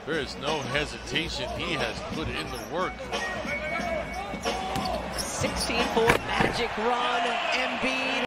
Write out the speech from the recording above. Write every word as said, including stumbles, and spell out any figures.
There is no hesitation. He has put in the work. sixteen four magic run, Embiid.